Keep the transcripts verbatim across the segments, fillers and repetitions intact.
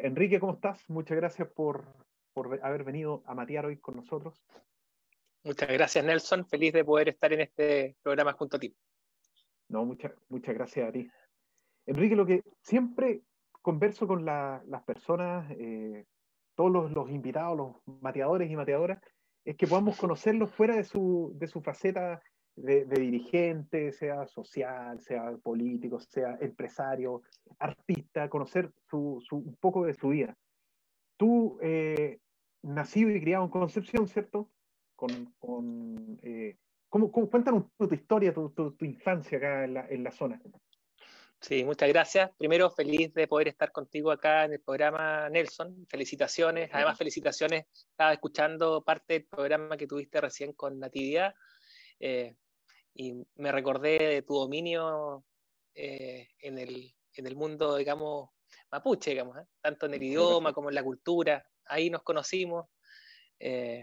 Enrique, ¿cómo estás? Muchas gracias por, por haber venido a matear hoy con nosotros. Muchas gracias, Nelson. Feliz de poder estar en este programa junto a ti. No, muchas, muchas gracias a ti. Enrique, lo que siempre converso con la, las personas, eh, todos los, los invitados, los mateadores y mateadoras, es que podamos conocerlos fuera de su, de su faceta de, de dirigente, sea social, sea político, sea empresario, artista, conocer su, su, un poco de su vida. Tú, eh, nacido y criado en Concepción, ¿cierto? Con, con, eh, ¿cómo, cómo, cuéntanos un poco tu historia, tu, tu, tu infancia acá en la, en la zona. Sí, muchas gracias. Primero, feliz de poder estar contigo acá en el programa, Nelson. Felicitaciones. Además, felicitaciones. Estaba escuchando parte del programa que tuviste recién con Natividad eh, y me recordé de tu dominio eh, en, el, en el mundo, digamos, mapuche, digamos, ¿eh? Tanto en el idioma como en la cultura. Ahí nos conocimos. Eh,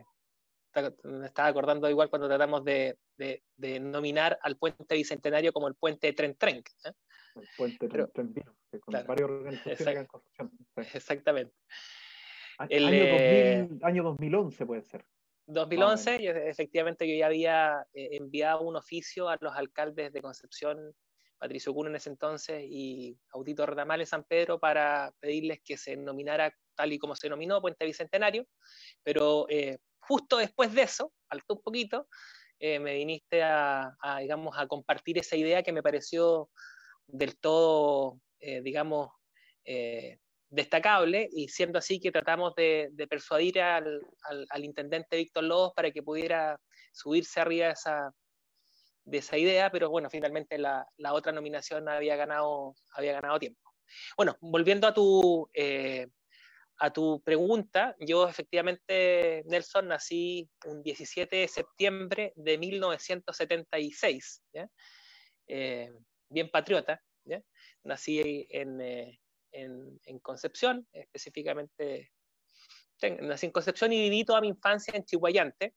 me estaba acordando igual cuando tratamos de, de, de nominar al puente bicentenario como el puente Tren Tren. ¿eh? El puente Pero, Tren Vino, con claro, varias organizaciones acá en Concepción. Sí. Exactamente. A, El, año, dos mil, eh, año dos mil once puede ser. dos mil once, yo, efectivamente, yo ya había eh, enviado un oficio a los alcaldes de Concepción, Patricio Cuno en ese entonces, y Audito Retamales San Pedro, para pedirles que se nominara tal y como se nominó, Puente Bicentenario, pero eh, justo después de eso, faltó un poquito, eh, me viniste a, a, digamos, a compartir esa idea que me pareció del todo, eh, digamos, eh, destacable, y siendo así que tratamos de, de persuadir al, al, al intendente Víctor Lobos para que pudiera subirse arriba de esa, de esa idea, pero bueno, finalmente la, la otra nominación había ganado, había ganado tiempo. Bueno, volviendo a tu, eh, a tu pregunta, yo efectivamente, Nelson, nací un diecisiete de septiembre de mil novecientos setenta y seis, ¿ya? Eh, bien patriota, ¿ya? Nací en, eh, en, en Concepción, específicamente, ten, nací en Concepción y viví toda mi infancia en Chihuayante,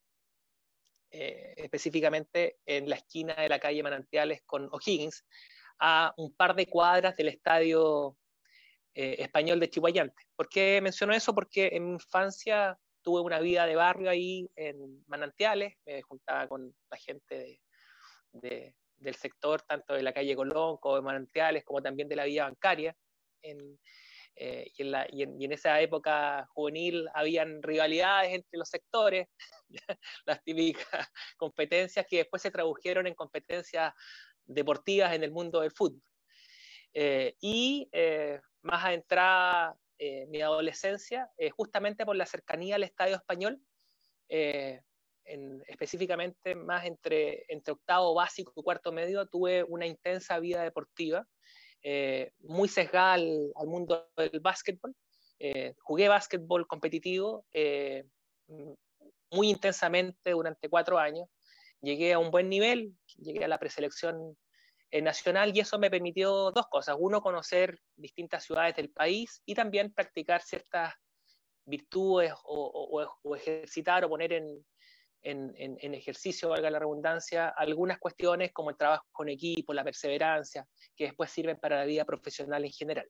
eh, específicamente en la esquina de la calle Manantiales con O'Higgins, a un par de cuadras del estadio eh, español de Chihuayante. ¿Por qué menciono eso? Porque en mi infancia tuve una vida de barrio ahí en Manantiales, me juntaba con la gente de, de, del sector, tanto de la calle Colón como de Manantiales, como también de la vía bancaria. En, eh, y, en la, y, en, y en esa época juvenil habían rivalidades entre los sectores, las típicas competencias que después se tradujeron en competencias deportivas en el mundo del fútbol. Eh, y eh, más adentrada eh, mi adolescencia, eh, justamente por la cercanía al Estadio Español, eh, en, específicamente más entre, entre octavo básico y cuarto medio, tuve una intensa vida deportiva, eh, muy sesgada al, al mundo del básquetbol. Eh, jugué básquetbol competitivo eh, muy intensamente durante cuatro años. Llegué a un buen nivel, llegué a la preselección eh, nacional, y eso me permitió dos cosas. Uno, conocer distintas ciudades del país y también practicar ciertas virtudes o, o, o ejercitar o poner en, en, en, en ejercicio, valga la redundancia, algunas cuestiones como el trabajo con equipo, la perseverancia, que después sirven para la vida profesional en general.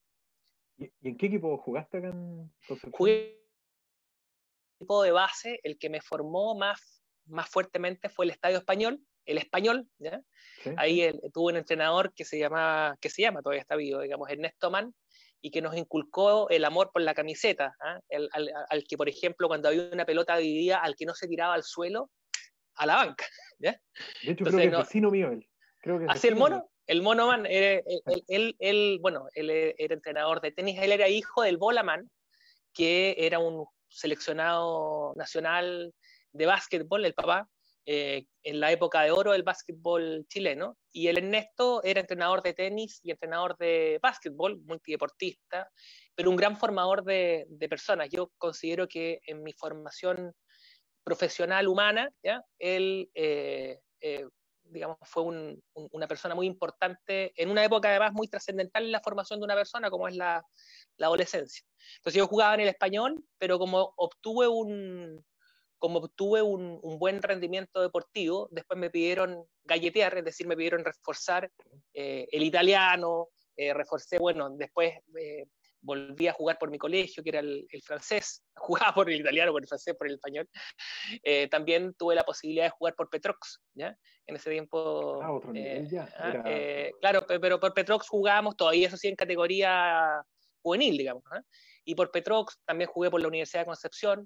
¿Y, y en qué equipo jugaste acá en Concepción? Jugué equipo de base, el que me formó más, más fuertemente fue el Estadio Español, el Español, ¿ya? Sí, ahí sí. El, tuve un entrenador que se llama, que se llama, todavía está vivo, digamos, Ernesto Mann, y que nos inculcó el amor por la camiseta, ¿eh? el, al, al que, por ejemplo, cuando había una pelota dividida, al que no se tiraba al suelo, a la banca, ¿ya? De hecho, Entonces, creo que no, es vecino mío él. Creo que es ¿Así el mono? Mío. El Mono Man, él, él, él, él, bueno, él era entrenador de tenis, él era hijo del Bola Man, que era un seleccionado nacional de básquetbol, el papá, eh, en la época de oro del básquetbol chileno, y el Ernesto era entrenador de tenis y entrenador de básquetbol, multideportista, pero un gran formador de, de personas. Yo considero que en mi formación profesional humana, ¿ya? Él eh, eh, digamos, fue un, un, una persona muy importante en una época además muy trascendental en la formación de una persona como es la, la adolescencia. Entonces yo jugaba en el Español, pero como obtuve un, como obtuve un, un buen rendimiento deportivo, después me pidieron galletear, es decir, me pidieron reforzar eh, el italiano, eh, reforcé, bueno, después eh, volví a jugar por mi colegio, que era el, el francés, jugaba por el italiano, por el francés, por el español. Eh, también tuve la posibilidad de jugar por Petrox, ¿ya? En ese tiempo. Ah, otro nivel eh, ya. ah, Era... eh, claro, pero por Petrox jugábamos todavía, eso sí, en categoría juvenil, digamos. ¿eh? Y por Petrox también jugué por la Universidad de Concepción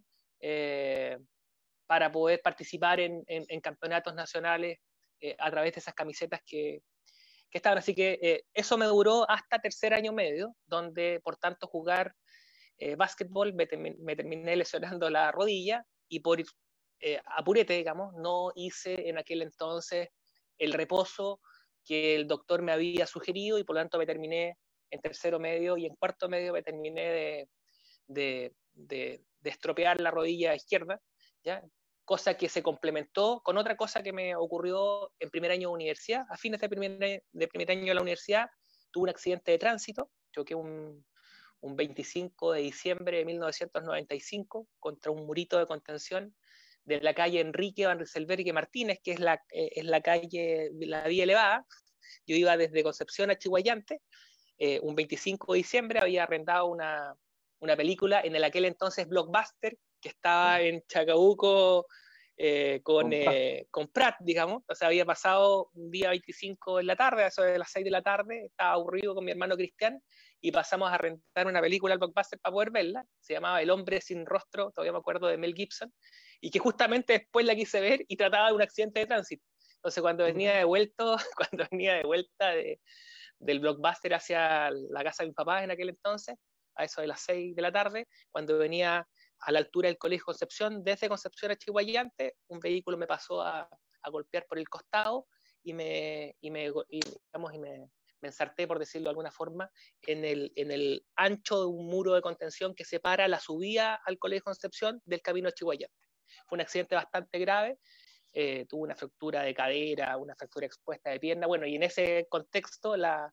eh, para poder participar en, en, en campeonatos nacionales eh, a través de esas camisetas que, que estaban. Así que eh, eso me duró hasta tercer año medio, donde por tanto jugar eh, básquetbol me, me, terminé lesionando la rodilla y por eh, apurete, digamos, no hice en aquel entonces el reposo que el doctor me había sugerido y por lo tanto me terminé en tercero medio y en cuarto medio me terminé de, de, de, de estropear la rodilla izquierda, ¿ya? Cosa que se complementó con otra cosa que me ocurrió en primer año de universidad. A fines de primer, de primer año de la universidad tuve un accidente de tránsito, choqué un, un veinticinco de diciembre de mil novecientos noventa y cinco contra un murito de contención de la calle Enrique Van Rieselberghe Martínez, que es la, eh, es la calle, la vía elevada. Yo iba desde Concepción a Chihuayante, eh, un veinticinco de diciembre había arrendado una, una película en el aquel entonces Blockbuster, que estaba en Chacabuco eh, con, con, eh, con Prat, digamos. O sea, había pasado un día veinticinco en la tarde, a eso de las seis de la tarde, estaba aburrido con mi hermano Cristian, y pasamos a rentar una película al Blockbuster para poder verla. Se llamaba El hombre sin rostro, todavía me acuerdo, de Mel Gibson, y que justamente después la quise ver y trataba de un accidente de tránsito. Entonces, cuando venía de vuelta, cuando venía de vuelta de, del Blockbuster hacia la casa de mis papás en aquel entonces, a eso de las seis de la tarde, cuando venía a la altura del Colegio Concepción, desde Concepción a Chihuayante, un vehículo me pasó a, a golpear por el costado y me, y me, y, digamos, y me, me ensarté, por decirlo de alguna forma, en el, en el ancho de un muro de contención que separa la subida al Colegio Concepción del camino a Chihuayante. Fue un accidente bastante grave, eh, tuve una fractura de cadera, una fractura expuesta de pierna, bueno, y en ese contexto la,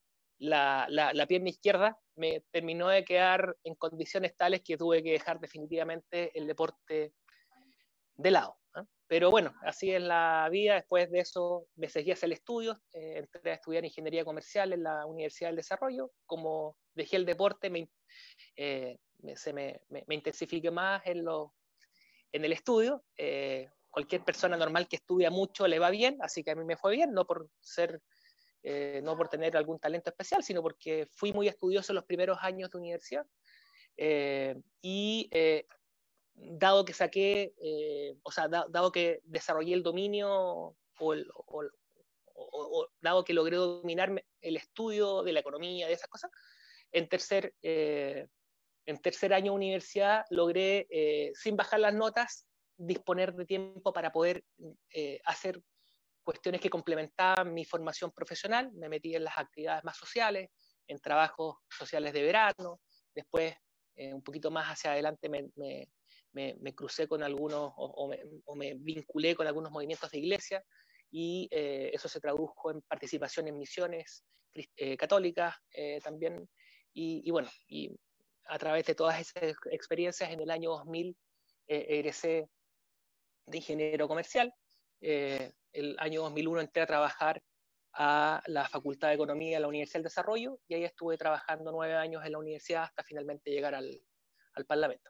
la, la, la pierna izquierda me terminó de quedar en condiciones tales que tuve que dejar definitivamente el deporte de lado. ¿eh? Pero bueno, así es la vida. Después de eso me seguí hacia el estudio, eh, entré a estudiar ingeniería comercial en la Universidad del Desarrollo. Como dejé el deporte, me, eh, me, se me, me, me intensifiqué más en, lo, en el estudio. Eh, cualquier persona normal que estudia mucho le va bien, así que a mí me fue bien, no por ser... Eh, no por tener algún talento especial, sino porque fui muy estudioso en los primeros años de universidad. Eh, y eh, dado que saqué, eh, o sea, da, dado que desarrollé el dominio, o, el, o, o, o dado que logré dominar el estudio de la economía, de esas cosas, en tercer, eh, en tercer año de universidad logré, eh, sin bajar las notas, disponer de tiempo para poder eh, hacer cuestiones que complementaban mi formación profesional. Me metí en las actividades más sociales, en trabajos sociales de verano, después eh, un poquito más hacia adelante me, me, me, me crucé con algunos o, o, me, o, me, vinculé con algunos movimientos de iglesia y eh, eso se tradujo en participación en misiones eh, católicas eh, también y, y bueno, y a través de todas esas experiencias en el año dos mil eh, egresé de ingeniero comercial. Eh, el año dos mil uno entré a trabajar a la Facultad de Economía de la Universidad del Desarrollo y ahí estuve trabajando nueve años en la universidad hasta finalmente llegar al, al Parlamento.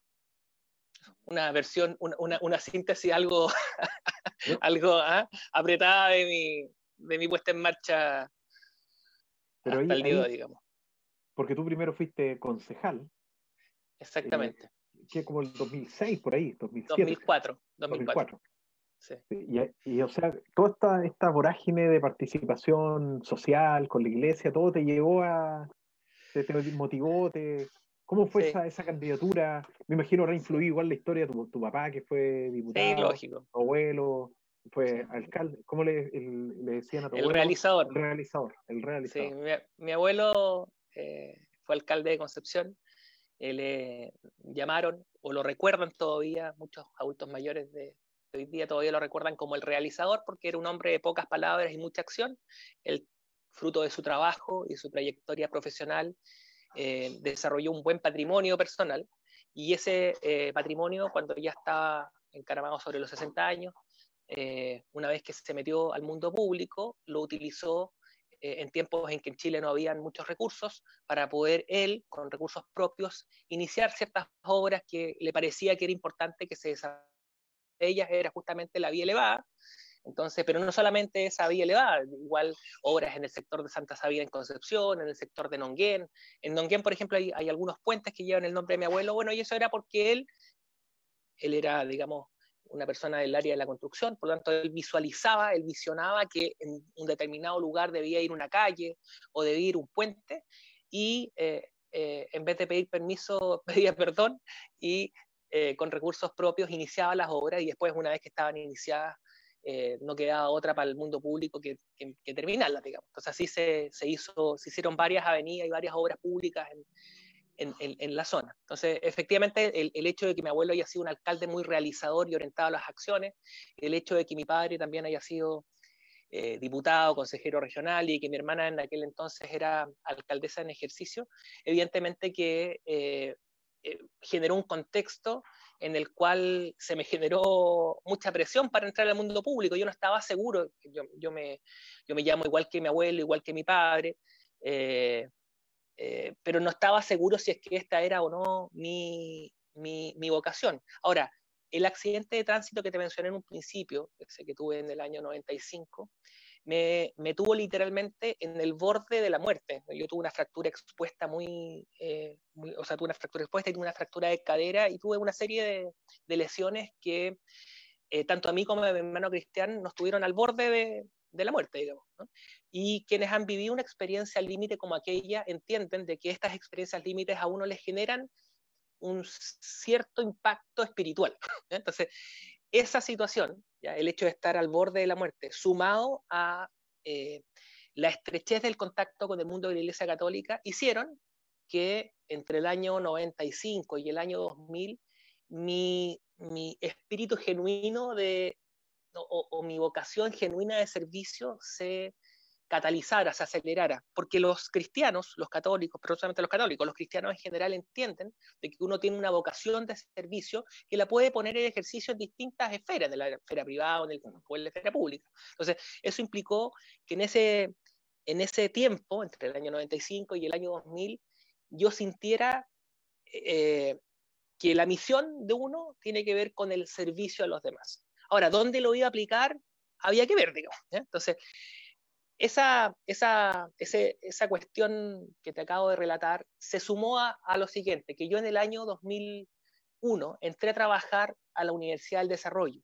Una versión, una, una, una síntesis algo, algo ¿ah? apretada de mi, de mi puesta en marcha. Pero hasta ahí, el día de hoy, digamos. Porque tú primero fuiste concejal. Exactamente. Eh, que como el dos mil seis, por ahí, dos mil siete. dos mil cuatro. dos mil cuatro. Sí. Y, y, o sea, toda esta, esta vorágine de participación social con la iglesia, todo te llevó a, te, te motivó, te, ¿cómo fue sí. esa, esa candidatura? Me imagino habrá influido sí. igual la historia de tu, tu papá, que fue diputado, sí, lógico. tu abuelo, fue sí. alcalde, ¿cómo le, el, le decían a tu el abuelo? Realizador. El realizador. El realizador. Sí, mi, mi abuelo eh, fue alcalde de Concepción. Eh, le llamaron, o lo recuerdan todavía, muchos adultos mayores de, de hoy día todavía lo recuerdan como el realizador, porque era un hombre de pocas palabras y mucha acción. El fruto de su trabajo y su trayectoria profesional eh, desarrolló un buen patrimonio personal, y ese eh, patrimonio, cuando ya estaba encaramado sobre los sesenta años, eh, una vez que se metió al mundo público, lo utilizó eh, en tiempos en que en Chile no habían muchos recursos, para poder él, con recursos propios, iniciar ciertas obras que le parecía que era importante que se desarrollaran. Ellas era justamente la vía elevada. Entonces, pero no solamente esa vía elevada, igual obras en el sector de Santa Sabina en Concepción, en el sector de Nonguén. En Nonguén, por ejemplo, hay, hay algunos puentes que llevan el nombre de mi abuelo. Bueno, y eso era porque él, él era, digamos, una persona del área de la construcción, por lo tanto, él visualizaba, él visionaba que en un determinado lugar debía ir una calle o debía ir un puente, y eh, eh, en vez de pedir permiso, pedía perdón, y eh, con recursos propios iniciaba las obras, y después, una vez que estaban iniciadas, Eh, no quedaba otra para el mundo público que, que, que terminarla, digamos. Entonces así se, se, hizo, se hicieron varias avenidas y varias obras públicas en, en, en, en la zona. Entonces, efectivamente, el, el hecho de que mi abuelo haya sido un alcalde muy realizador y orientado a las acciones, el hecho de que mi padre también haya sido eh, diputado, consejero regional, y que mi hermana en aquel entonces era alcaldesa en ejercicio, evidentemente que eh, eh, generó un contexto en el cual se me generó mucha presión para entrar al mundo público. Yo no estaba seguro, yo, yo, me, yo me llamo igual que mi abuelo, igual que mi padre, eh, eh, pero no estaba seguro si es que esta era o no mi, mi, mi vocación. Ahora, el accidente de tránsito que te mencioné en un principio, ese que tuve en el año noventa y cinco, me, me tuvo literalmente en el borde de la muerte. Yo tuve una fractura expuesta muy, eh, muy o sea, tuve una fractura expuesta y tuve una fractura de cadera, y tuve una serie de, de lesiones que eh, tanto a mí como a mi hermano Cristian nos tuvieron al borde de, de la muerte, digamos, ¿no? Y quienes han vivido una experiencia límite como aquella entienden de que estas experiencias límites a uno les generan un cierto impacto espiritual. ¿Ya? Entonces, esa situación, ¿ya? El hecho de estar al borde de la muerte, sumado a eh, la estrechez del contacto con el mundo de la Iglesia Católica, hicieron que entre el año noventa y cinco y el año dos mil mi, mi espíritu genuino de, o, o mi vocación genuina de servicio se catalizara, se acelerara, porque los cristianos, los católicos, pero no solamente los católicos, los cristianos en general entienden de que uno tiene una vocación de servicio que la puede poner en ejercicio en distintas esferas, de la esfera privada o en, el, o en la esfera pública. Entonces, eso implicó que en ese, en ese tiempo, entre el año noventa y cinco y el año dos mil, yo sintiera eh, que la misión de uno tiene que ver con el servicio a los demás. Ahora, ¿dónde lo iba a aplicar? Había que ver, digamos. ¿eh? Entonces, esa, esa, ese, esa cuestión que te acabo de relatar se sumó a, a lo siguiente, que yo en el año dos mil uno entré a trabajar a la Universidad del Desarrollo,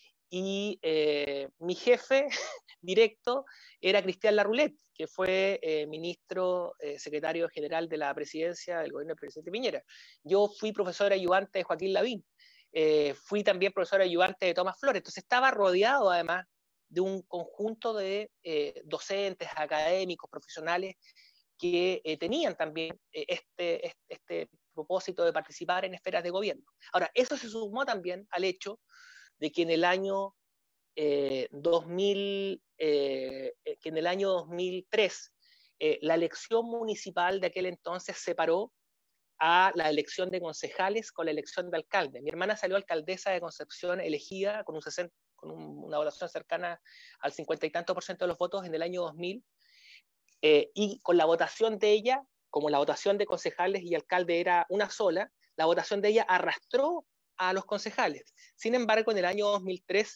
y eh, mi jefe directo era Cristian Larroulet, que fue eh, ministro, eh, secretario general de la presidencia del gobierno del presidente Piñera. Yo fui profesor ayudante de Joaquín Lavín, eh, fui también profesor ayudante de Tomás Flores, entonces estaba rodeado además de un conjunto de eh, docentes, académicos, profesionales que eh, tenían también eh, este, este, este propósito de participar en esferas de gobierno. Ahora, eso se sumó también al hecho de que en el año eh, dos mil, eh, que en el año dos mil tres eh, la elección municipal de aquel entonces separó a la elección de concejales con la elección de alcalde. Mi hermana salió alcaldesa de Concepción elegida con, un sesenta, con un, una votación cercana al cincuenta y tanto por ciento de los votos en el año dos mil, eh, y con la votación de ella, como la votación de concejales y alcalde era una sola, la votación de ella arrastró a los concejales. Sin embargo, en el año dos mil tres,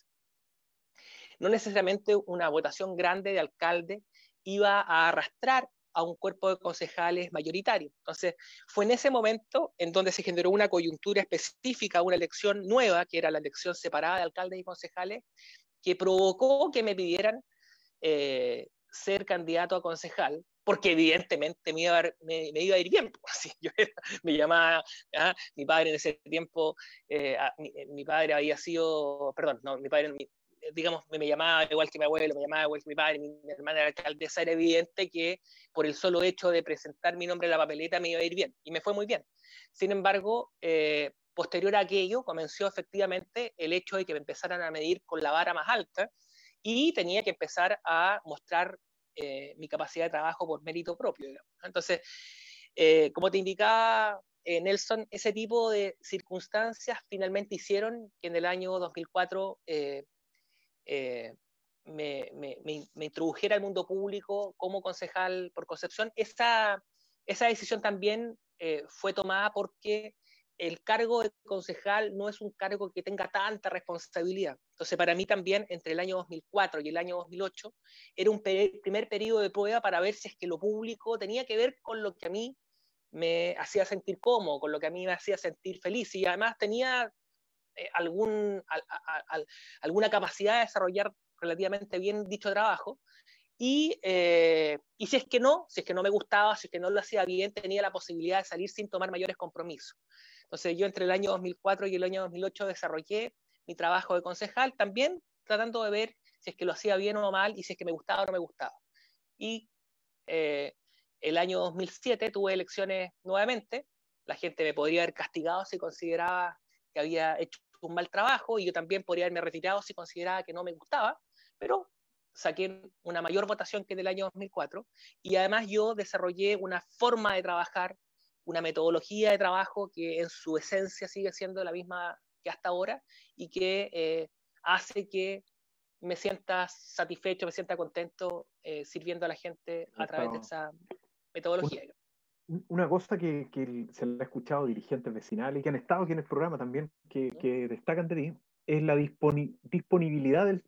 no necesariamente una votación grande de alcalde iba a arrastrar a un cuerpo de concejales mayoritario. Entonces, fue en ese momento en donde se generó una coyuntura específica, una elección nueva, que era la elección separada de alcaldes y concejales, que provocó que me pidieran eh, ser candidato a concejal, porque evidentemente me iba a, me, me iba a ir bien. Así, yo era, me llamaba, ¿ah? Mi padre en ese tiempo, eh, mi, mi padre había sido, perdón, no, mi padre, mi, digamos, me, me llamaba igual que mi abuelo, me llamaba igual que mi padre, mi, mi hermana era alcaldesa, era evidente que por el solo hecho de presentar mi nombre en la papeleta me iba a ir bien, y me fue muy bien. Sin embargo, eh, posterior a aquello, comenzó efectivamente el hecho de que me empezaran a medir con la vara más alta, y tenía que empezar a mostrar eh, mi capacidad de trabajo por mérito propio, digamos. Entonces, eh, como te indicaba eh, Nelson, ese tipo de circunstancias finalmente hicieron que en el año dos mil cuatro eh, eh, me, me, me, me introdujera al mundo público como concejal por Concepción. Esa, esa decisión también eh, fue tomada porque el cargo de concejal no es un cargo que tenga tanta responsabilidad. Entonces, para mí también, entre el año dos mil cuatro y el año dos mil ocho, era un per primer periodo de prueba para ver si es que lo público tenía que ver con lo que a mí me hacía sentir cómodo, con lo que a mí me hacía sentir feliz, y además tenía eh, algún, al, al, al, alguna capacidad de desarrollar relativamente bien dicho trabajo. Y, eh, y si es que no, si es que no me gustaba, si es que no lo hacía bien, tenía la posibilidad de salir sin tomar mayores compromisos. Entonces yo entre el año dos mil cuatro y el año dos mil ocho desarrollé mi trabajo de concejal, también tratando de ver si es que lo hacía bien o mal y si es que me gustaba o no me gustaba. Y eh, el año dos mil siete tuve elecciones nuevamente, la gente me podría haber castigado si consideraba que había hecho un mal trabajo, y yo también podría haberme retirado si consideraba que no me gustaba, pero saqué una mayor votación que en el año dos mil cuatro, y además yo desarrollé una forma de trabajar, una metodología de trabajo que en su esencia sigue siendo la misma que hasta ahora, y que eh, hace que me sienta satisfecho, me sienta contento eh, sirviendo a la gente a través de esa metodología. Un, una cosa que, que se le ha escuchado a dirigentes vecinales y que han estado aquí en el programa también, que, ¿sí? que destacan de ti, es la disponi disponibilidad del...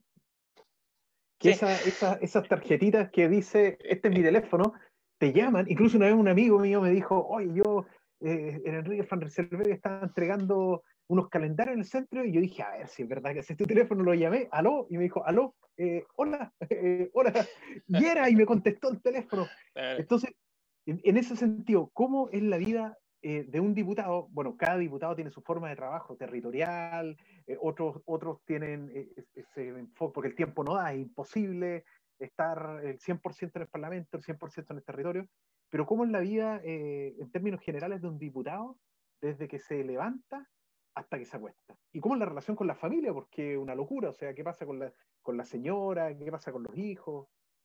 Que sí. esa, esa, esas tarjetitas que dice, este es mi teléfono, te llaman. Incluso una vez un amigo mío me dijo, oye, yo eh, en Enrique Van Rieselberghe estaba entregando unos calendarios en el centro, y yo dije, a ver si es verdad que es tu teléfono. Lo llamé, aló, y me dijo, aló, eh, hola, eh, hola, y era, y me contestó el teléfono. Entonces, en, en ese sentido, ¿cómo es la vida eh, de un diputado? Bueno, cada diputado tiene su forma de trabajo territorial, eh, otros, otros tienen eh, ese enfoque, porque el tiempo no da, es imposible estar el cien por ciento en el Parlamento, el cien por ciento en el territorio, pero ¿cómo es la vida eh, en términos generales de un diputado desde que se levanta hasta que se acuesta? ¿Y cómo es la relación con la familia? Porque es una locura, o sea, ¿qué pasa con la, con la señora? ¿Qué pasa con los hijos?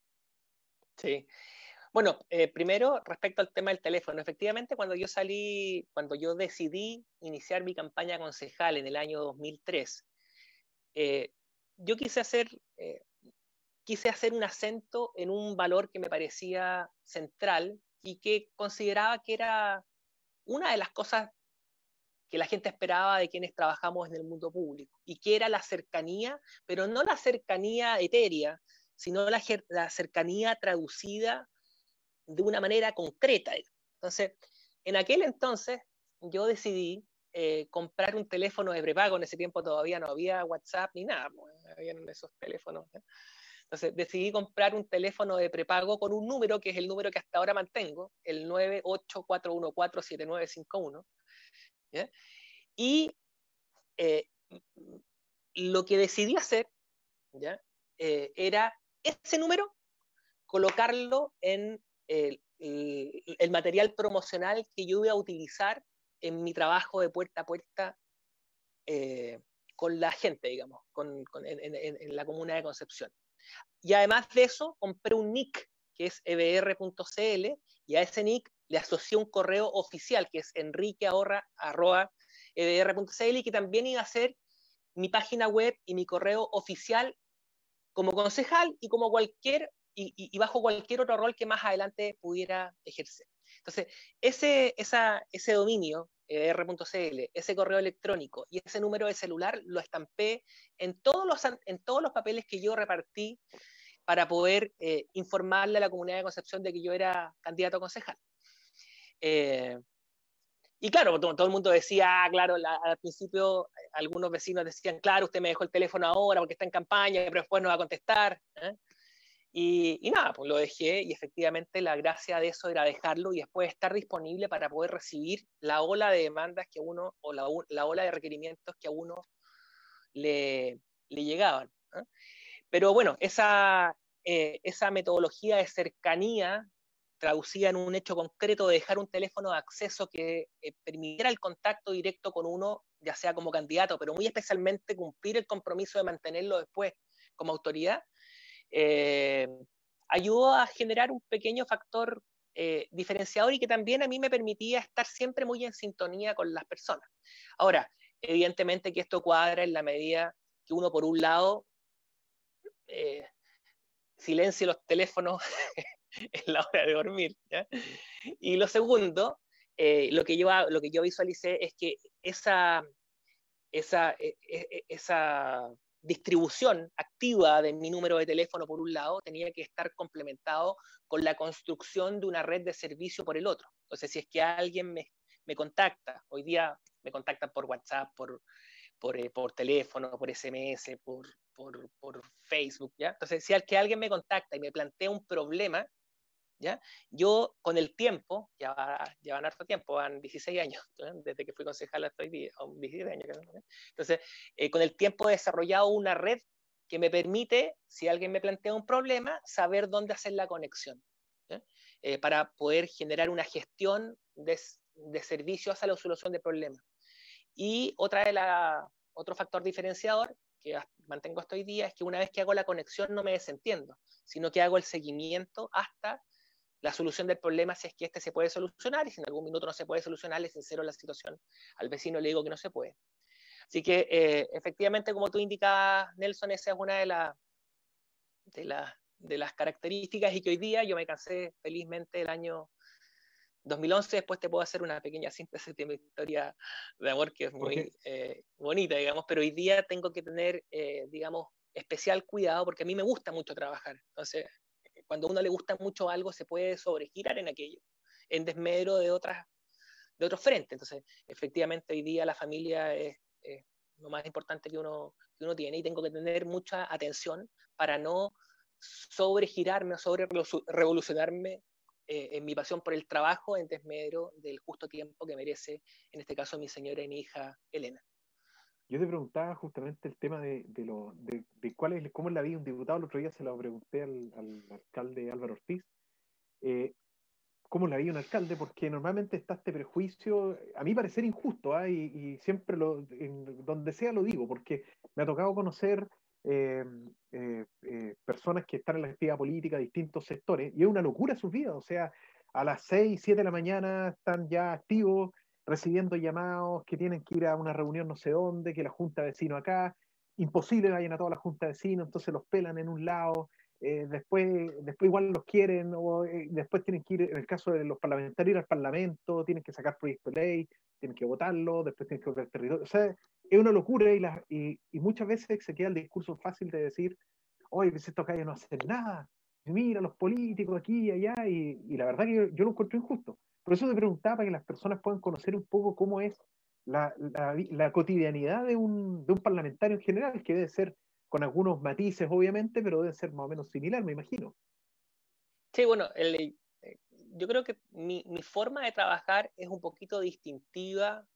Sí. Bueno, eh, primero, respecto al tema del teléfono, efectivamente, cuando yo salí, cuando yo decidí iniciar mi campaña concejal en el año dos mil tres, eh, yo quise hacer, eh, quise hacer un acento en un valor que me parecía central y que consideraba que era una de las cosas que la gente esperaba de quienes trabajamos en el mundo público, y que era la cercanía, pero no la cercanía etérea, sino la, la cercanía traducida de una manera concreta. Entonces, en aquel entonces, yo decidí eh, comprar un teléfono de prepago. En ese tiempo todavía no había WhatsApp ni nada, pues, habían esos teléfonos. ¿eh? Entonces, decidí comprar un teléfono de prepago con un número que es el número que hasta ahora mantengo, el nueve ocho cuatro uno cuatro siete nueve cinco uno. ¿ya? Y eh, lo que decidí hacer ¿ya? Eh, era ese número, colocarlo en el, el, el material promocional que yo iba a utilizar en mi trabajo de puerta a puerta eh, con la gente, digamos, con, con, en, en, en la comuna de Concepción. Y además de eso, compré un nick que es e b r punto c l, y a ese nick le asocié un correo oficial que es enriqueahorra arroba e b r punto c l, y que también iba a ser mi página web y mi correo oficial como concejal y como cualquier y, y, y bajo cualquier otro rol que más adelante pudiera ejercer. Entonces, ese, esa, ese dominio, e b r punto c l, ese correo electrónico y ese número de celular lo estampé en todos los, en todos los papeles que yo repartí para poder eh, informarle a la comunidad de Concepción de que yo era candidato a concejal. Eh, y claro, todo, todo el mundo decía, ah, claro, la, al principio algunos vecinos decían, claro, usted me dejó el teléfono ahora porque está en campaña, pero después no va a contestar. ¿eh? Y, y nada, pues lo dejé, y efectivamente la gracia de eso era dejarlo y después estar disponible para poder recibir la ola de demandas que uno, o la, la ola de requerimientos que a uno le, le llegaban. ¿eh? Pero bueno, esa, eh, esa metodología de cercanía traducida en un hecho concreto de dejar un teléfono de acceso que eh, permitiera el contacto directo con uno, ya sea como candidato, pero muy especialmente cumplir el compromiso de mantenerlo después como autoridad, eh, ayudó a generar un pequeño factor eh, diferenciador, y que también a mí me permitía estar siempre muy en sintonía con las personas. Ahora, evidentemente que esto cuadra en la medida que uno, por un lado, eh, silencie los teléfonos en la hora de dormir, ¿ya? Y lo segundo, eh, lo, que yo, lo que yo visualicé es que esa, esa, esa distribución activa de mi número de teléfono por un lado tenía que estar complementado con la construcción de una red de servicio por el otro. Entonces, si es que alguien me, me contacta, hoy día me contactan por WhatsApp, por, por, eh, por teléfono, por S M S, por, por, por Facebook, ¿ya? Entonces, si es que alguien me contacta y me plantea un problema, ¿ya? Yo con el tiempo, ya, va, ya van harto tiempo, van dieciséis años, ¿eh? Desde que fui concejal hasta hoy día, diecisiete años. ¿Eh? Entonces, eh, con el tiempo he desarrollado una red que me permite, si alguien me plantea un problema, saber dónde hacer la conexión, ¿eh? Eh, para poder generar una gestión de, de servicios a la solución de problemas. Y otra de la, otro factor diferenciador que mantengo hasta hoy día es que una vez que hago la conexión no me desentiendo, sino que hago el seguimiento hasta la solución del problema, si es que este se puede solucionar, y si en algún minuto no se puede solucionar, le sincero la situación al vecino, le digo que no se puede. Así que, eh, efectivamente, como tú indicabas, Nelson, esa es una de, la, de, la, de las características, y que hoy día yo me cansé felizmente el año dos mil once, después te puedo hacer una pequeña síntesis de mi historia de amor, que es muy eh, bonita, digamos, pero hoy día tengo que tener, eh, digamos, especial cuidado, porque a mí me gusta mucho trabajar. Entonces, cuando a uno le gusta mucho algo, se puede sobregirar en aquello, en desmedro de otras, de otros frentes. Entonces, efectivamente, hoy día la familia es, es lo más importante que uno, que uno tiene, y tengo que tener mucha atención para no sobregirarme o sobre revolucionarme eh, en mi pasión por el trabajo en desmedro del justo tiempo que merece, en este caso, mi señora y mi hija Elena. Yo te preguntaba justamente el tema de, de, lo, de, de cuál es, cómo es la vida de un diputado. El otro día se lo pregunté al, al alcalde Álvaro Ortiz, eh, cómo es la vida de un alcalde, porque normalmente está este prejuicio, a mí parecer injusto, ¿eh? y, y siempre lo, en donde sea lo digo, porque me ha tocado conocer eh, eh, eh, personas que están en la actividad política, distintos sectores, y es una locura sus vidas. O sea, a las seis, siete de la mañana están ya activos, recibiendo llamados, que tienen que ir a una reunión no sé dónde, que la junta de vecinos acá, imposible vayan a toda la junta de vecinos, entonces los pelan en un lado, eh, después, después igual los quieren, o eh, después tienen que ir, en el caso de los parlamentarios, ir al Parlamento, tienen que sacar proyecto de ley, tienen que votarlo, después tienen que volver al territorio. O sea, es una locura, y, la, y, y muchas veces se queda el discurso fácil de decir, oye, pues estos calles no hacen nada, mira los políticos aquí y allá, y, y la verdad que yo, yo lo encuentro injusto. Por eso te preguntaba, para que las personas puedan conocer un poco cómo es la, la, la cotidianidad de un, de un parlamentario en general, que debe ser con algunos matices, obviamente, pero debe ser más o menos similar, me imagino. Sí, bueno, el, eh, yo creo que mi, mi, forma de trabajar es un poquito distintiva,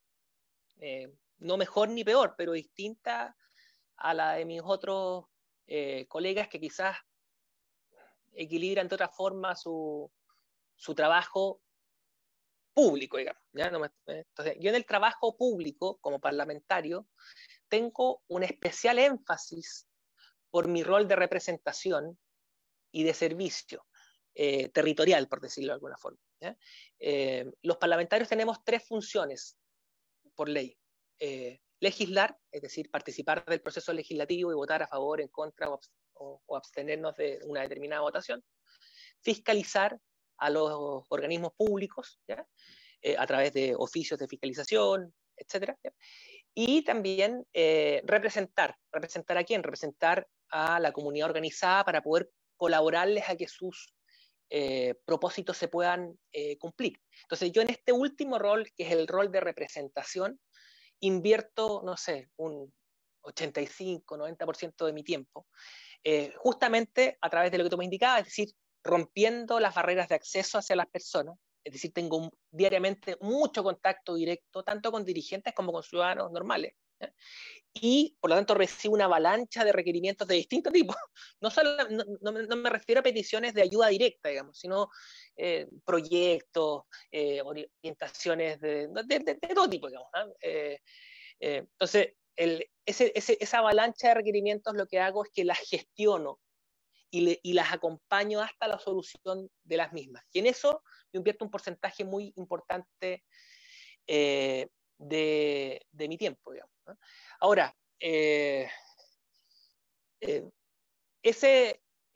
eh, no mejor ni peor, pero distinta a la de mis otros eh, colegas, que quizás equilibran de otra forma su, su trabajo público, digamos. ¿Ya? No me, entonces, yo en el trabajo público, como parlamentario, tengo un especial énfasis por mi rol de representación y de servicio eh, territorial, por decirlo de alguna forma. ¿Ya? Eh, los parlamentarios tenemos tres funciones por ley. Eh, legislar, es decir, participar del proceso legislativo y votar a favor, en contra o, o, o abstenernos de una determinada votación. Fiscalizar a los organismos públicos, ¿ya? Eh, a través de oficios de fiscalización, etcétera. ¿Ya? Y también eh, representar. ¿Representar a quién? Representar a la comunidad organizada para poder colaborarles a que sus eh, propósitos se puedan eh, cumplir. Entonces, yo en este último rol, que es el rol de representación, invierto, no sé, un ochenta y cinco, noventa por ciento de mi tiempo, eh, justamente a través de lo que tú me indicabas, es decir, rompiendo las barreras de acceso hacia las personas. Es decir, tengo un, diariamente mucho contacto directo, tanto con dirigentes como con ciudadanos normales. ¿eh? Y, por lo tanto, recibo una avalancha de requerimientos de distintos tipos. No, solo, no, no, no me refiero a peticiones de ayuda directa, digamos, sino eh, proyectos, eh, orientaciones de, de, de, de, todo tipo, digamos. ¿eh? Eh, entonces, el, ese, ese, esa avalancha de requerimientos, lo que hago es que las gestiono y, le, y las acompaño hasta la solución de las mismas. Y en eso yo invierto un porcentaje muy importante eh, de, de mi tiempo, digamos, ¿no? Ahora, eh, eh, ese,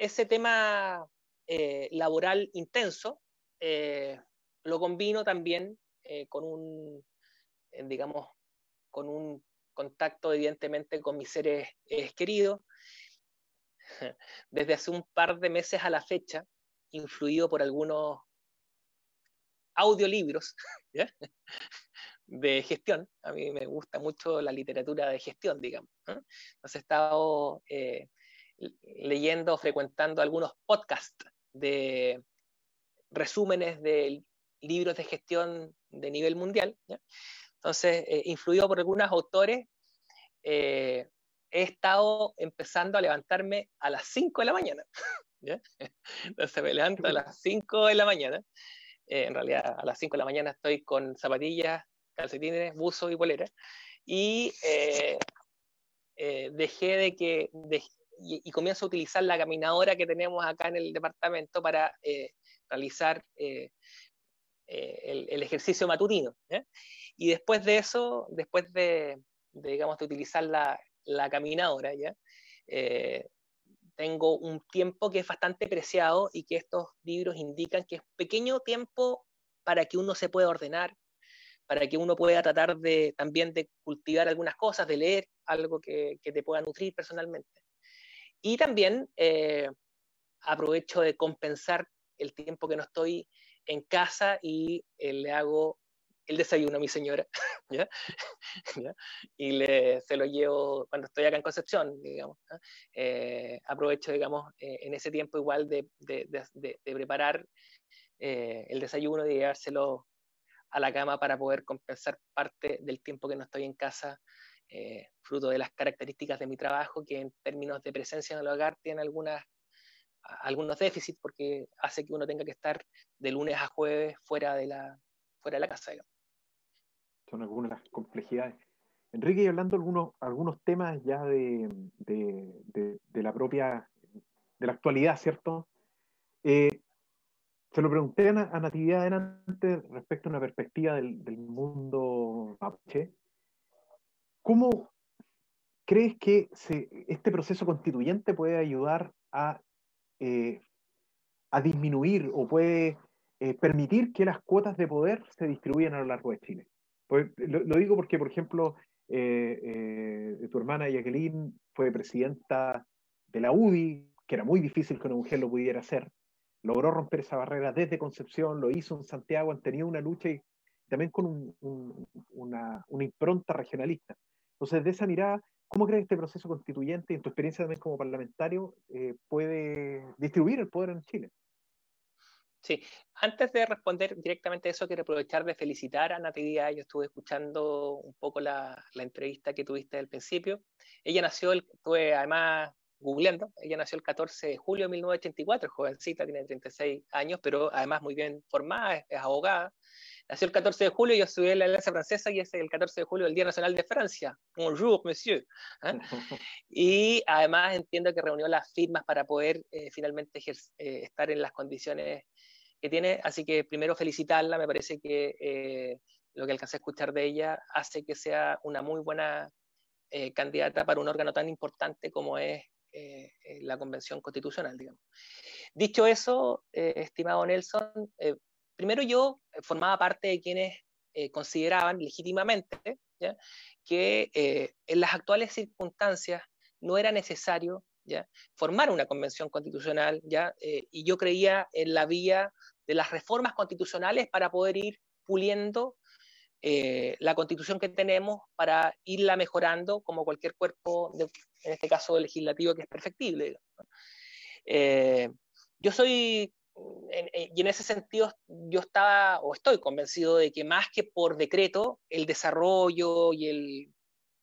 ese tema eh, laboral intenso eh, lo combino también eh, con un, eh, digamos, con un contacto evidentemente con mis seres eh, queridos. Desde hace un par de meses a la fecha, influido por algunos audiolibros, ¿ya? De gestión. A mí me gusta mucho la literatura de gestión, digamos, ¿eh? Entonces he estado eh, leyendo, frecuentando algunos podcasts de resúmenes de libros de gestión de nivel mundial, ¿ya? Entonces, eh, influido por algunos autores, eh, he estado empezando a levantarme a las cinco de la mañana, ¿ya? Entonces me levanto a las cinco de la mañana. Eh, en realidad a las cinco de la mañana estoy con zapatillas, calcetines, buzo y polera, y eh, eh, dejé de que, de, y, y comienzo a utilizar la caminadora que tenemos acá en el departamento para eh, realizar eh, eh, el, el ejercicio matutino, ¿eh? Y después de eso, después de, de digamos, de utilizar la, la caminadora, ¿ya? Eh, tengo un tiempo que es bastante preciado y que estos libros indican que es pequeño tiempo para que uno se pueda ordenar, para que uno pueda tratar de también de cultivar algunas cosas, de leer algo que, que te pueda nutrir personalmente. Y también eh, aprovecho de compensar el tiempo que no estoy en casa y eh, le hago el desayuno a mi señora, ¿ya? ¿Ya? Y le, se lo llevo cuando estoy acá en Concepción, digamos, ¿no? Eh, aprovecho, digamos, eh, en ese tiempo igual de, de, de, de preparar eh, el desayuno y llevárselo a la cama para poder compensar parte del tiempo que no estoy en casa, eh, fruto de las características de mi trabajo, que en términos de presencia en el hogar tienen algunas, algunos déficits, porque hace que uno tenga que estar de lunes a jueves fuera de la, fuera de la casa, digamos. Son algunas de las complejidades. Enrique, y hablando algunos, algunos temas ya de, de, de, de la propia, de la actualidad, ¿cierto? Eh, se lo pregunté a, a Natividad antes respecto a una perspectiva del, del mundo mapuche. ¿Cómo crees que se, este proceso constituyente puede ayudar a, eh, a disminuir o puede eh, permitir que las cuotas de poder se distribuyan a lo largo de Chile? Pues, lo, lo digo porque, por ejemplo, eh, eh, tu hermana Jacqueline fue presidenta de la U D I, que era muy difícil que una mujer lo pudiera hacer. Logró romper esa barrera desde Concepción, lo hizo en Santiago, han tenido una lucha y también con un, un, una, una impronta regionalista. Entonces, de esa mirada, ¿cómo crees que este proceso constituyente, en tu experiencia también como parlamentario, eh, puede distribuir el poder en Chile? Sí, antes de responder directamente a eso, quiero aprovechar de felicitar a Natividad. Yo estuve escuchando un poco la, la entrevista que tuviste al principio. Ella nació, el, estuve además googleando, ella nació el catorce de julio de mil novecientos ochenta y cuatro, jovencita, tiene treinta y seis años, pero además muy bien formada, es, es abogada. Nació el catorce de julio, yo estudié en la Alianza Francesa y es el catorce de julio, el Día Nacional de Francia. Bonjour, monsieur. ¿Eh? Y además entiendo que reunió las firmas para poder eh, finalmente eh, estar en las condiciones que tiene, así que primero felicitarla, me parece que eh, lo que alcancé a escuchar de ella hace que sea una muy buena eh, candidata para un órgano tan importante como es eh, la Convención Constitucional, digamos. Dicho eso, eh, estimado Nelson, eh, primero yo formaba parte de quienes eh, consideraban legítimamente, ¿ya?, que eh, en las actuales circunstancias no era necesario, ¿ya?, formar una convención constitucional, ¿ya? Eh, y yo creía en la vía de las reformas constitucionales para poder ir puliendo eh, la constitución que tenemos, para irla mejorando como cualquier cuerpo, de, en este caso legislativo, que es perfectible, ¿no? Eh, yo soy, en, en, y en ese sentido, yo estaba o estoy convencido de que más que por decreto, el desarrollo y, el,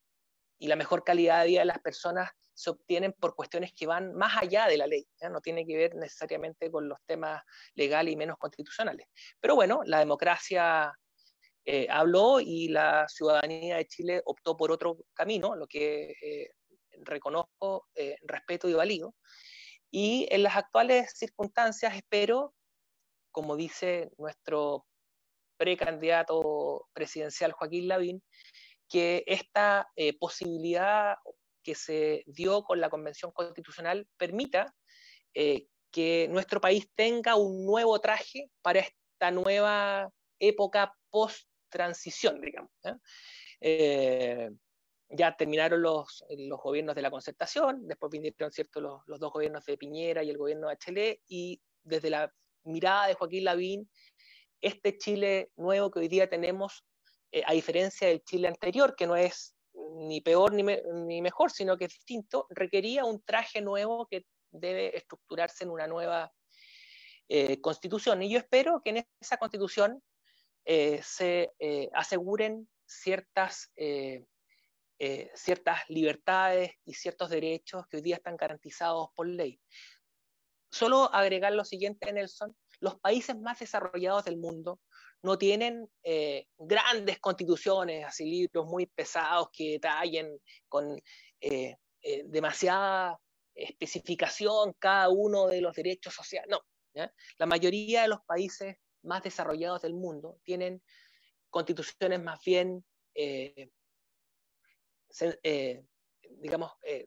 y la mejor calidad de vida de las personas se obtienen por cuestiones que van más allá de la ley, ¿ya? No tiene que ver necesariamente con los temas legales y menos constitucionales. Pero bueno, la democracia eh, habló y la ciudadanía de Chile optó por otro camino, lo que eh, reconozco, eh, respeto y valido. Y en las actuales circunstancias espero, como dice nuestro precandidato presidencial Joaquín Lavín, que esta eh, posibilidad que se dio con la Convención Constitucional permita eh, que nuestro país tenga un nuevo traje para esta nueva época post-transición, digamos. ¿eh? Eh, ya terminaron los, los gobiernos de la concertación, después vinieron ¿cierto? Los, los dos gobiernos de Piñera y el gobierno de Bachelet, y desde la mirada de Joaquín Lavín, este Chile nuevo que hoy día tenemos, eh, a diferencia del Chile anterior, que no es ni peor ni, me, ni mejor, sino que es distinto, requería un traje nuevo que debe estructurarse en una nueva eh, constitución. Y yo espero que en esa constitución eh, se eh, aseguren ciertas, eh, eh, ciertas libertades y ciertos derechos que hoy día están garantizados por ley. Solo agregar lo siguiente, Nelson: los países más desarrollados del mundo no tienen eh, grandes constituciones, así libros muy pesados que detallen con eh, eh, demasiada especificación cada uno de los derechos sociales. No, ¿ya? La mayoría de los países más desarrollados del mundo tienen constituciones más bien, eh, se, eh, digamos, eh,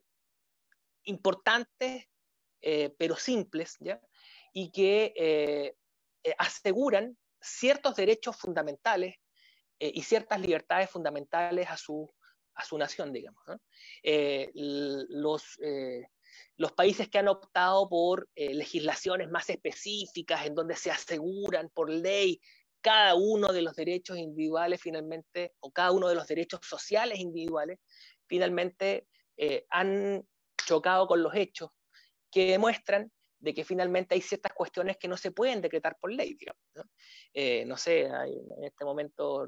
importantes, eh, pero simples, ¿ya? Y que eh, eh, aseguran ciertos derechos fundamentales eh, y ciertas libertades fundamentales a su, a su nación, digamos. ¿no? Eh, los, eh, los países que han optado por eh, legislaciones más específicas en donde se aseguran por ley cada uno de los derechos individuales finalmente, o cada uno de los derechos sociales individuales, finalmente eh, han chocado con los hechos que demuestran de que finalmente hay ciertas cuestiones que no se pueden decretar por ley, digamos. ¿no? Eh, no sé, hay, en este momento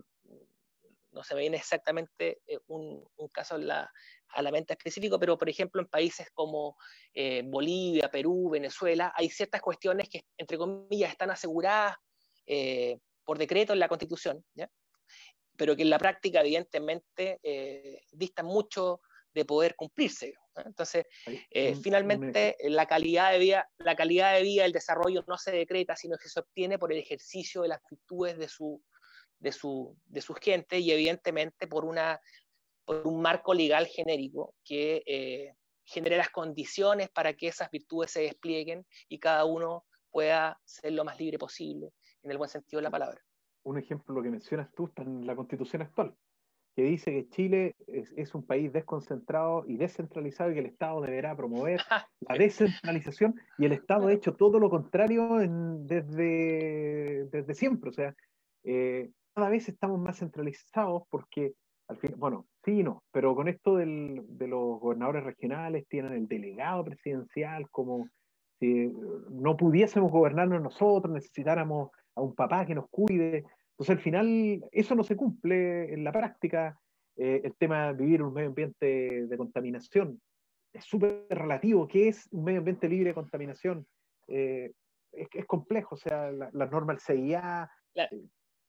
no se me viene exactamente eh, un, un, caso en la, a la mente específico, pero por ejemplo en países como eh, Bolivia, Perú, Venezuela, hay ciertas cuestiones que, entre comillas, están aseguradas eh, por decreto en la Constitución, ¿ya? Pero que en la práctica evidentemente eh, distan mucho de poder cumplirse. ¿no? Entonces, eh, un, finalmente, un... la, calidad de vida, la calidad de vida, el desarrollo no se decreta, sino que se obtiene por el ejercicio de las virtudes de su, de su, de su gente y evidentemente por, una, por un marco legal genérico que eh, genere las condiciones para que esas virtudes se desplieguen y cada uno pueda ser lo más libre posible, en el buen sentido de la palabra. Un ejemplo, lo que mencionas tú, está en la Constitución actual, que dice que Chile es, es un país desconcentrado y descentralizado y que el Estado deberá promover la descentralización, y el Estado ha hecho todo lo contrario en, desde, desde siempre. O sea, eh, cada vez estamos más centralizados porque, al fin, bueno, sí y no, pero con esto del, de los gobernadores regionales tienen el delegado presidencial, como si no pudiésemos gobernarnos nosotros, necesitáramos a un papá que nos cuide. Entonces, al final, eso no se cumple en la práctica. Eh, el tema de vivir en un medio ambiente de contaminación es súper relativo. ¿Qué es un medio ambiente libre de contaminación? Eh, es, es complejo. O sea, las la normas del C I A la, eh,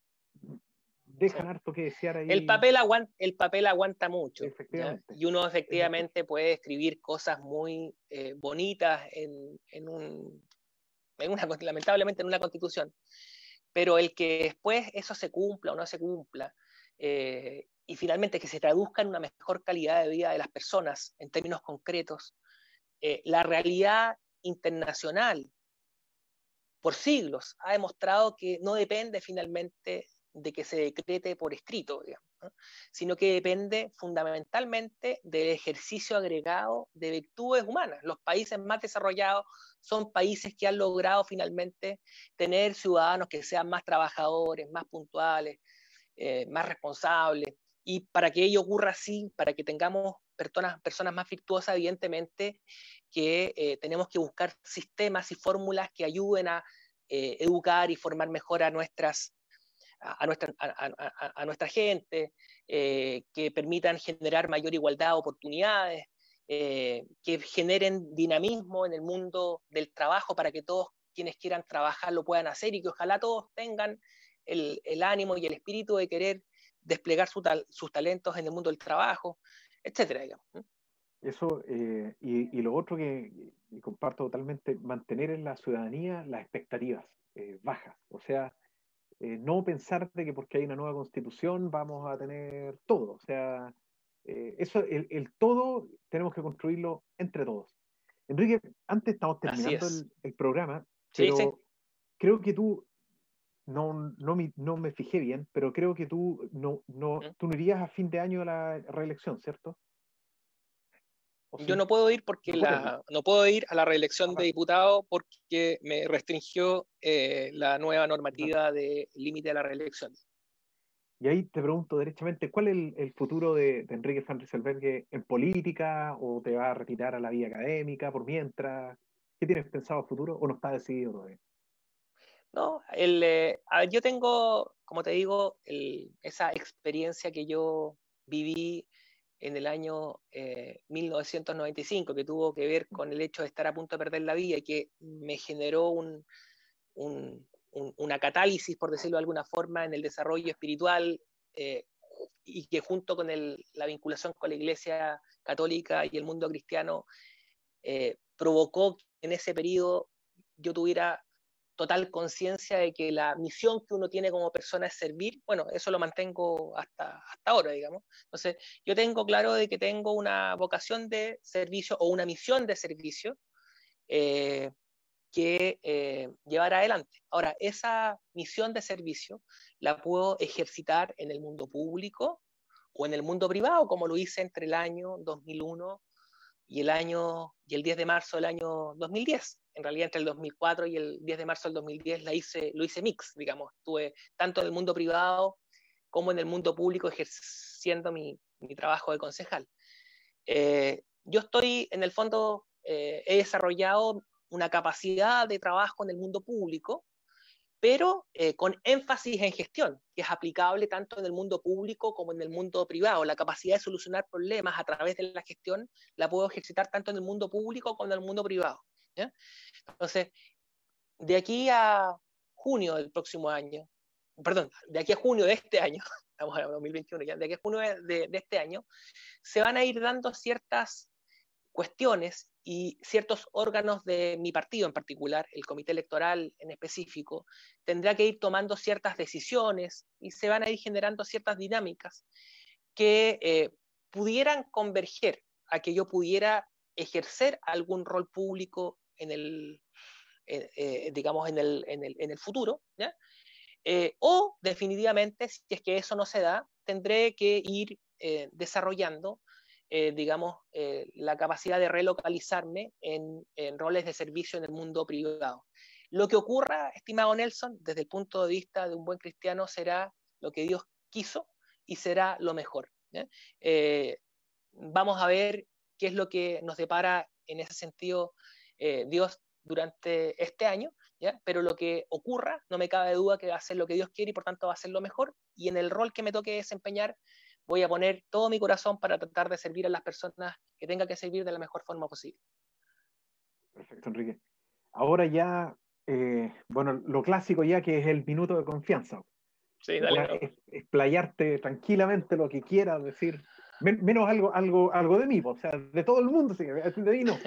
dejan sí. harto que desear ahí. El papel aguanta, el papel aguanta mucho. Efectivamente. ¿ya? Y uno efectivamente puede escribir cosas muy eh, bonitas en, en un, en una, lamentablemente en una constitución. Pero el que después eso se cumpla o no se cumpla, eh, y finalmente que se traduzca en una mejor calidad de vida de las personas en términos concretos, eh, la realidad internacional por siglos ha demostrado que no depende finalmente de que se decrete por escrito, digamos, ¿no? sino que depende fundamentalmente del ejercicio agregado de virtudes humanas. Los países más desarrollados son países que han logrado finalmente tener ciudadanos que sean más trabajadores, más puntuales, eh, más responsables, y para que ello ocurra así, para que tengamos personas, personas más virtuosas, evidentemente que eh, tenemos que buscar sistemas y fórmulas que ayuden a eh, educar y formar mejor a nuestras a, a, nuestra, a, a, a nuestra gente, eh, que permitan generar mayor igualdad de oportunidades, eh, que generen dinamismo en el mundo del trabajo para que todos quienes quieran trabajar lo puedan hacer y que ojalá todos tengan el, el ánimo y el espíritu de querer desplegar su tal, sus talentos en el mundo del trabajo, etcétera, digamos. Eso, eh, y, y lo otro que y comparto totalmente, mantener en la ciudadanía las expectativas eh, bajas. O sea, eh, no pensar de que porque hay una nueva constitución vamos a tener todo. O sea, eh, eso, el, el todo tenemos que construirlo entre todos. Enrique, antes estamos Así terminando es. el, el programa, Sí, sí. pero creo que tú, no, no, me, no me fijé bien, pero creo que tú no, no, ¿Mm? tú no irías a fin de año a la reelección, ¿cierto? ¿O Yo sí? no puedo ir porque No puedes ir. la, no puedo ir a la reelección de Ah, diputado porque me restringió eh, la nueva ya. normativa de límite de la reelección. Y ahí te pregunto derechamente, ¿cuál es el, el futuro de, de Enrique Van Rieselberghe en política? ¿O te vas a retirar a la vida académica por mientras? ¿Qué tienes pensado a futuro? ¿O no está decidido todavía? No, el, eh, a ver, yo tengo, como te digo, el, esa experiencia que yo viví en el año eh, mil novecientos noventa y cinco, que tuvo que ver con el hecho de estar a punto de perder la vida y que me generó un, un, un, una catálisis, por decirlo de alguna forma, en el desarrollo espiritual, eh, y que junto con el, la vinculación con la Iglesia Católica y el mundo cristiano eh, provocó que en ese periodo yo tuviera total conciencia de que la misión que uno tiene como persona es servir. Bueno, eso lo mantengo hasta, hasta ahora, digamos. Entonces, yo tengo claro de que tengo una vocación de servicio o una misión de servicio eh, que eh, llevar adelante. Ahora, esa misión de servicio la puedo ejercitar en el mundo público o en el mundo privado, como lo hice entre el año dos mil uno y el año y el diez de marzo del año dos mil diez. En realidad, entre el dos mil cuatro y el diez de marzo del dos mil diez la hice, lo hice mix, digamos. Estuve tanto en el mundo privado como en el mundo público ejerciendo mi, mi trabajo de concejal. Eh, yo estoy, en el fondo, eh, he desarrollado una capacidad de trabajo en el mundo público, pero eh, con énfasis en gestión, que es aplicable tanto en el mundo público como en el mundo privado. La capacidad de solucionar problemas a través de la gestión la puedo ejercitar tanto en el mundo público como en el mundo privado. ¿Ya? Entonces, de aquí a junio del próximo año, perdón, de aquí a junio de este año, estamos en dos mil veintiuno ya, de aquí a junio de, de este año, se van a ir dando ciertas cuestiones y ciertos órganos de mi partido en particular, el comité electoral en específico, tendrá que ir tomando ciertas decisiones y se van a ir generando ciertas dinámicas que eh, pudieran converger a que yo pudiera ejercer algún rol público en el, eh, eh, digamos, en el, en el, en el futuro, ¿ya? Eh, o definitivamente, si es que eso no se da, tendré que ir eh, desarrollando, eh, digamos, eh, la capacidad de relocalizarme en, en roles de servicio en el mundo privado. Lo que ocurra, estimado Nelson, desde el punto de vista de un buen cristiano, será lo que Dios quiso y será lo mejor. Eh, vamos a ver qué es lo que nos depara en ese sentido eh, Dios durante este año, ¿ya? Pero lo que ocurra, no me cabe duda que va a ser lo que Dios quiere y por tanto va a ser lo mejor. Y en el rol que me toque desempeñar, voy a poner todo mi corazón para tratar de servir a las personas que tenga que servir de la mejor forma posible. Perfecto, Enrique. Ahora ya, eh, bueno, lo clásico ya que es el minuto de confianza. Sí, Que dale, puedas no. explayarte tranquilamente lo que quieras decir, Men menos algo, algo, algo de mí, o sea, de todo el mundo, sí, de mí no.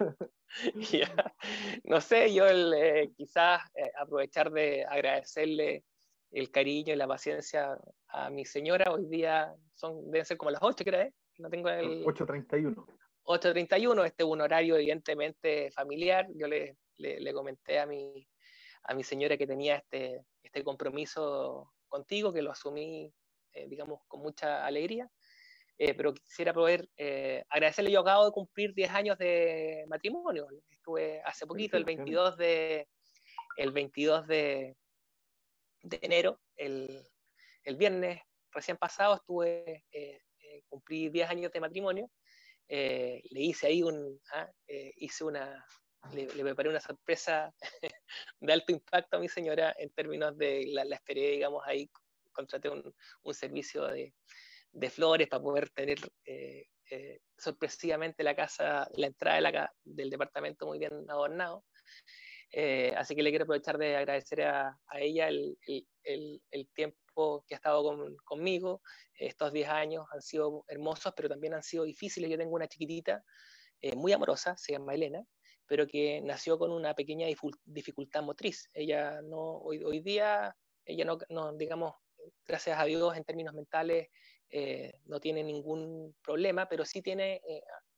Ya. No sé, yo el, eh, quizás eh, aprovechar de agradecerle el cariño y la paciencia a mi señora. Hoy día son, deben ser como las ocho, ¿crees? No tengo el ocho treinta y uno. ocho treinta y uno, este es un horario evidentemente familiar. Yo le, le, le comenté a mi, a mi señora que tenía este, este compromiso contigo, que lo asumí, eh, digamos, con mucha alegría. Eh, pero quisiera poder eh, agradecerle. Yo acabo de cumplir diez años de matrimonio. Estuve hace poquito, el Felicitaciones. veintidós de, el veintidós de, de enero, el, el viernes recién pasado, estuve, eh, eh, cumplí diez años de matrimonio. Eh, le hice ahí un, ¿ah? eh, hice una, le, le, preparé una sorpresa de alto impacto a mi señora en términos de, la, la esperé, digamos, ahí contraté un, un servicio de, de flores para poder tener eh, eh, sorpresivamente la casa, la entrada de la, del departamento muy bien adornado. Eh, así que le quiero aprovechar de agradecer a, a ella el, el, el, el, tiempo que ha estado con, conmigo. Estos diez años han sido hermosos, pero también han sido difíciles. Yo tengo una chiquitita eh, muy amorosa, se llama Elena, pero que nació con una pequeña dificultad motriz. Ella no, hoy, hoy día, ella no, no, digamos, gracias a Dios, en términos mentales, eh, no tiene ningún problema, pero sí tiene eh,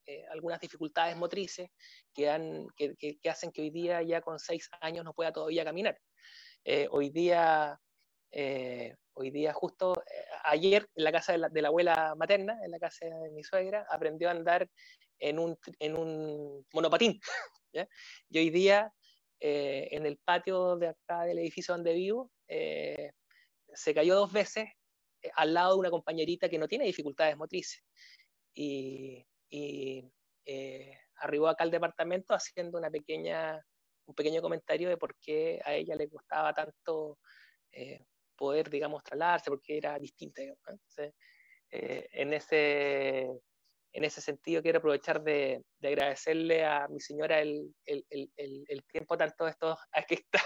eh, algunas dificultades motrices que, han, que, que, que hacen que hoy día ya con seis años no pueda todavía caminar. Eh, hoy día, eh, hoy día justo eh, ayer en la casa de la, de la abuela materna, en la casa de mi suegra, aprendió a andar en un, en un monopatín. ¿Ya? Y hoy día eh, en el patio de acá del edificio donde vivo eh, se cayó dos veces eh, al lado de una compañerita que no tiene dificultades motrices. Y, y eh, arribó acá al departamento haciendo una pequeña, un pequeño comentario de por qué a ella le costaba tanto eh, poder, digamos, trasladarse, porque era distinta. Digamos, ¿no? Entonces, eh, en, ese, en ese sentido quiero aprovechar de, de agradecerle a mi señora el, el, el, el tiempo, tanto estos, aquí está,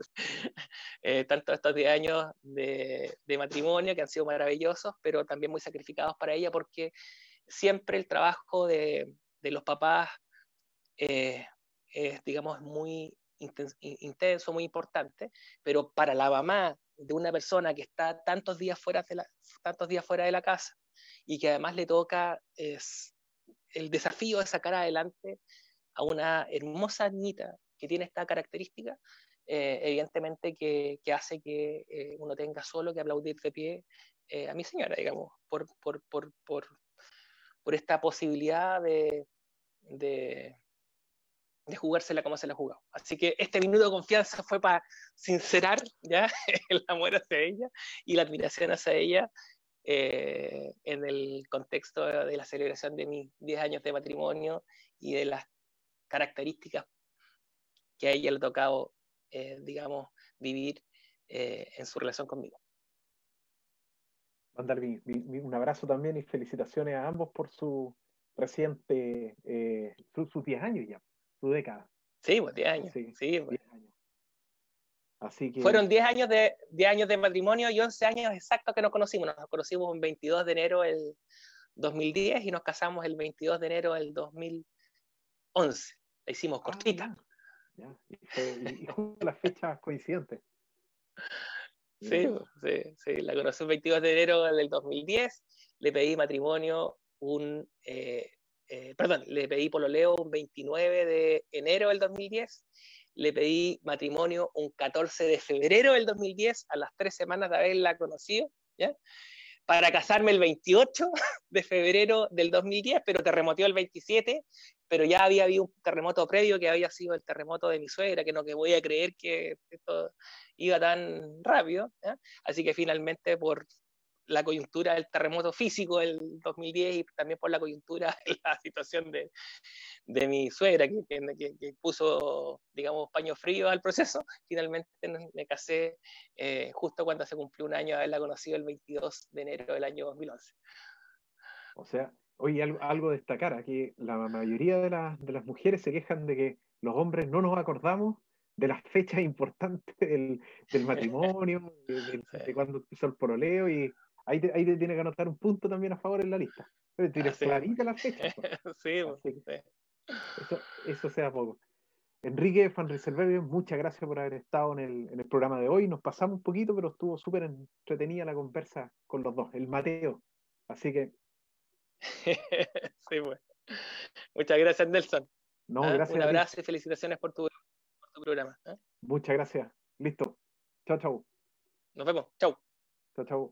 eh, tanto estos diez años de, de matrimonio que han sido maravillosos, pero también muy sacrificados para ella, porque siempre el trabajo de, de los papás eh, es, digamos, muy intenso, muy importante, pero para la mamá de una persona que está tantos días fuera de la, tantos días fuera de la casa y que además le toca es, el desafío de sacar adelante a una hermosa niñita que tiene esta característica, eh, evidentemente que, que hace que eh, uno tenga solo que aplaudir de pie eh, a mi señora, digamos, por, por, por, por, por esta posibilidad de, de, de jugársela como se la ha jugado. Así que este minuto de confianza fue para sincerar ya el amor hacia ella y la admiración hacia ella eh, en el contexto de la celebración de mis diez años de matrimonio y de las características que a ella le ha tocado, eh, digamos, vivir eh, en su relación conmigo. Mandar mi, mi, un abrazo también y felicitaciones a ambos por su reciente, eh, sus su diez años ya, su década. Sí, pues diez años. Sí, sí, pues. diez años. Así que... Fueron diez años, de, diez años de matrimonio y once años exactos que nos conocimos. Nos conocimos el veintidós de enero del dos mil diez y nos casamos el veintidós de enero del dos mil once. La hicimos cortita. Ah, ya, ya. Y, fue, y, y justo las fechas coincidentes. Sí, sí, sí, la conocí el veintidós de enero del dos mil diez, le pedí matrimonio un, eh, eh, perdón, le pedí pololeo un veintinueve de enero del dos mil diez, le pedí matrimonio un catorce de febrero del dos mil diez, a las tres semanas de haberla conocido, ¿ya? Para casarme el veintiocho de febrero del dos mil diez, pero terremoteó el veintisiete, pero ya había habido un terremoto previo que había sido el terremoto de mi suegra, que no que voy a creer que esto iba tan rápido, ¿ya? Así que finalmente por la coyuntura del terremoto físico del dos mil diez y también por la coyuntura de la situación de, de mi suegra, que, que, que puso, digamos, paño frío al proceso, finalmente me casé eh, justo cuando se cumplió un año de haberla conocido el veintidós de enero del año dos mil once. O sea, oye, algo, algo destacar, aquí la mayoría de, la, de las mujeres se quejan de que los hombres no nos acordamos de las fechas importantes del, del matrimonio, de, de, sí. de cuando empezó el poroleo, y ahí te, ahí te tiene que anotar un punto también a favor en la lista. Pero tienes ah, sí. clarita la fecha. Sí, sí. sí. Eso, eso sea poco. Enrique Van Rysselberghe, muchas gracias por haber estado en el, en el programa de hoy. Nos pasamos un poquito, pero estuvo súper entretenida la conversa con los dos, el Mateo. Así que... sí, pues. Muchas gracias, Nelson. No, ¿Ah? gracias. Un abrazo y felicitaciones por tu, por tu programa. ¿Ah? Muchas gracias. Listo. Chao, chao. Nos vemos. Chao. Chao, chao.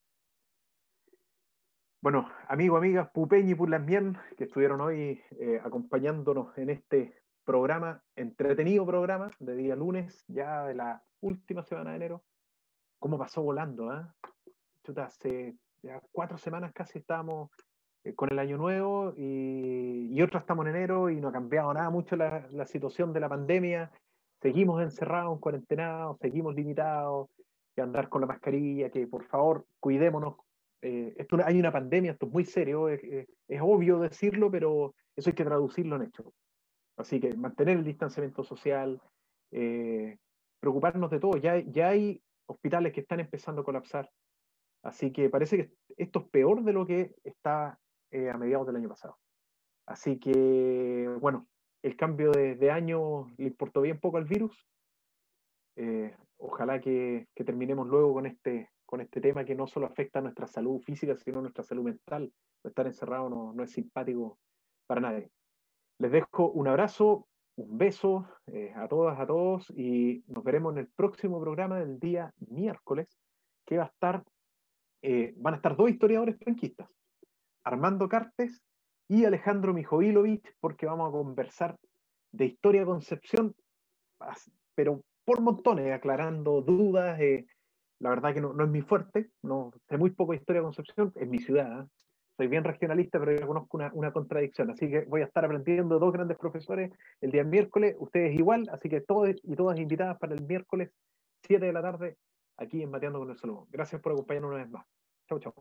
Bueno, amigos, amigas, Pupeñi y Pulasmien, que estuvieron hoy eh, acompañándonos en este programa, entretenido programa de día lunes, ya de la última semana de enero. ¿Cómo pasó volando? ¿Eh? Chuta, hace ya cuatro semanas casi estábamos eh, con el año nuevo y, y otros estamos en enero y no ha cambiado nada mucho la, la situación de la pandemia. Seguimos encerrados, cuarentenados, seguimos limitados, que andar con la mascarilla, que por favor cuidémonos. Eh, esto, hay una pandemia, esto es muy serio, es, es, es obvio decirlo, pero eso hay que traducirlo en hechos. Así que mantener el distanciamiento social, eh, preocuparnos de todo. Ya, ya hay hospitales que están empezando a colapsar, así que parece que esto es peor de lo que está eh, a mediados del año pasado. Así que, bueno, el cambio de, de año le importó bien poco al virus. Eh, ojalá que, que terminemos luego con este, con este tema que no solo afecta a nuestra salud física, sino a nuestra salud mental. Estar encerrado no, no es simpático para nadie. Les dejo un abrazo, un beso eh, a todas, a todos, y nos veremos en el próximo programa del día miércoles, que va a estar, eh, van a estar dos historiadores penquistas, Armando Cartes y Alejandro Mijovilovich, porque vamos a conversar de historia de Concepción, pero por montones, aclarando dudas. Eh, la verdad que no, no es mi fuerte, no sé muy poco de historia de Concepción, es mi ciudad, ¿eh? Soy bien regionalista, pero yo conozco una, una contradicción, así que voy a estar aprendiendo de dos grandes profesores el día miércoles, ustedes igual, así que todos y todas invitadas para el miércoles, siete de la tarde, aquí en Mateando con el Salomón. Gracias por acompañarnos una vez más. Chau, chau.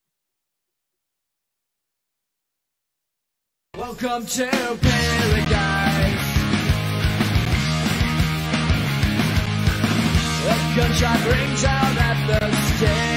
Welcome to paradise. The gunshot rings out at the stage.